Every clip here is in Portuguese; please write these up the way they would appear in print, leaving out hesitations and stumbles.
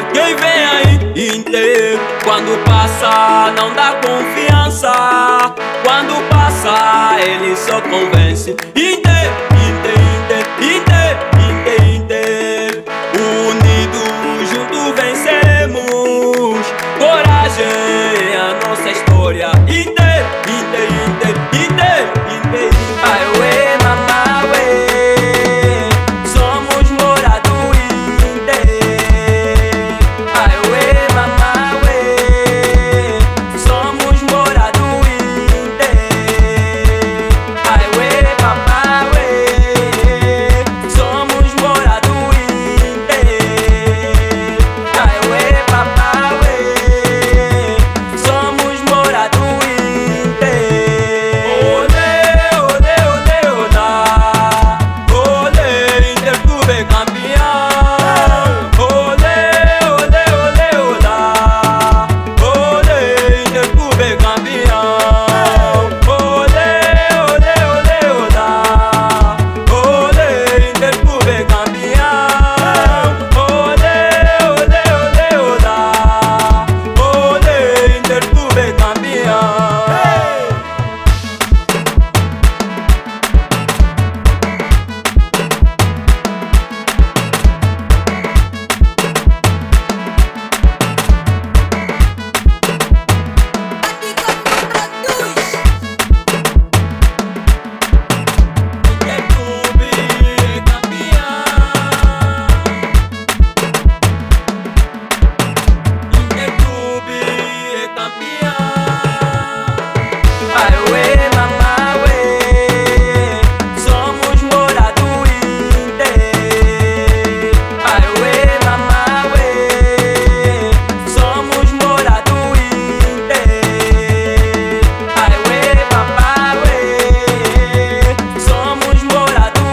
quem vem aí Inter. Quando passa não dá confiança, quando passa ele só convence. Inter, Inter, Inter, Inter, Inter, Inter. Unidos juntos venceremos, coragem é a nossa história. Inter, Inter, Inter, Inter, Inter, Inter. Ai, ué, mamá, ué, somos morado Inter. Ai, ué, mamá, ué, somos morado Inter. Ai, ué, papá, ué, somos morado Inter. Ai, ué, papá, ué, somos morado Inter. Olê, olê, olê, olá, olê, Inter clube é campeão. Olê, olê, olê, olá, olê, Inter clube é campeão. Olê, olê, olê, olá, olê, Inter clube é campeão. Olê, olê, olê, olá, olê, Inter clube é campeão. Inter clube é campeão. Inter clube é campeão. Ai, ué, mamá, ué, somos morado Inter. Ai, ué, mamá, ué, somos morado Inter. Ai, ué, papá, ué, somos morado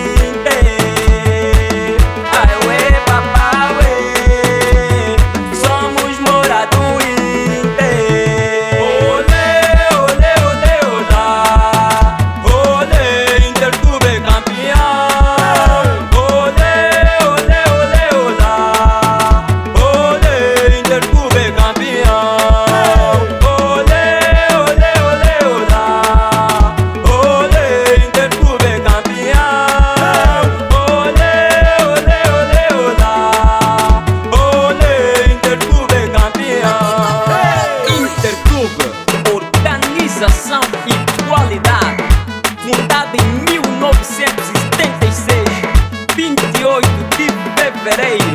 Inter. Ai, ué, papá, ué, somos morado Inter. Olê, olê, olê, olá, olê, Inter clube é campeão. Olê, olê, olê, olá, olê, Inter clube é campeão. Olê, olê, olê, olá, olê, Inter clube é campeão. Olê, olê, olê, olá, olê, Inter clube é campeão. Interclube, organização e qualidade, fundada em 1976, 28 de fevereiro